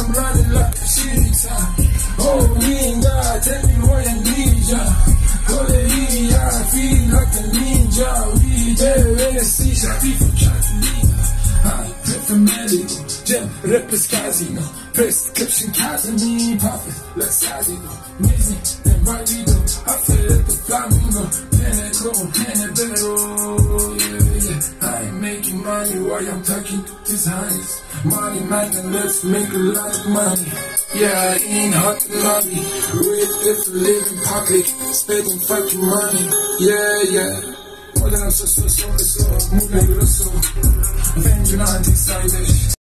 I'm running like a cheetah. Oh, ninja, tell me why I need ya. Korea, I feel like a ninja. We JSC, Shadi for Catalina. Prep medical, gem, Repes Casino, prescription Casamine, profit, let's amazing, and right we do. I feel like the flamingo, pinnacle, yeah. I ain't making money while I'm talking to these honeys. Money, man, and let's make a lot of money. Yeah, I ain't hot and lobby. Real if you live in public, spending fucking money. Yeah. More than I'm so, moving grosso. Vengeance, undecided.